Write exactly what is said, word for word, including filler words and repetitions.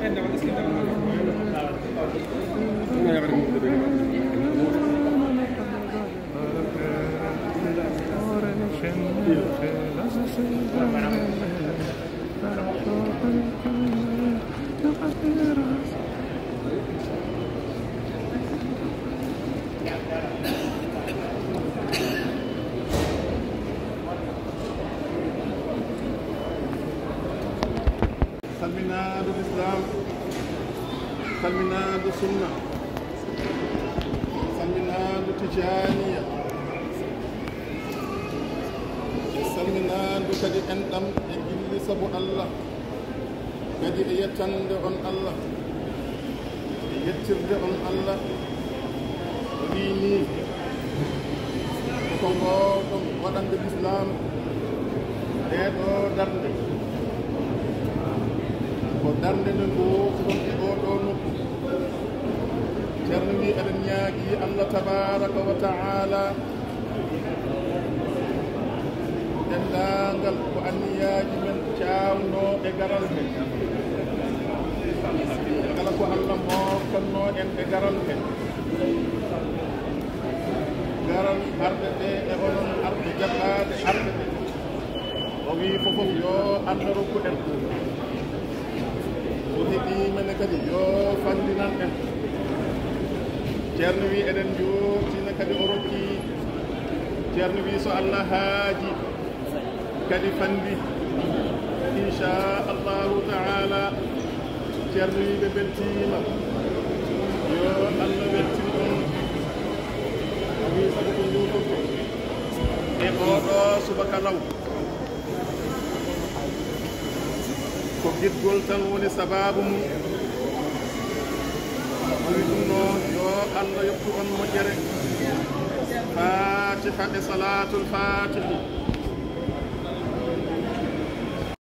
salminaɗo l'islam, salminaɗo sunna, salminaɗo tijaniya, salminaɗo kadi enɗam e gilli sabu Allah, kadi e yettande on Allah, e yettirde on Allah, wini ko ngowɗon waɗande l'islam ɗeɗo darde ko darde nde ngowɗon e oɗo nokku. Ceerno wi eɗen ñaagui Allah tabaraka wa taala dendagal ko anniyaji men cawno e garal he, kala ko Allah moftanno en e garal he, garal arde ɗe e onon arde jaɓɓade arde ɗe, o wi fofof yo Allah rokku en, so heeɓi mene kadi yo fandinan en. Ceerno wi eɗen jootina kadi o rokki, Ceerno wi so Allah haaji kadi fandi inchallahu taala. Ceerno wi ɓe beltima yo Allah weltin on, o wi sabu ko juutorto e oɗo subaka law ko giɗgol tan woni sababu mum. wi ɗum noon yo Allah yettu on moƴƴere. Fatiha e salatul fatihi.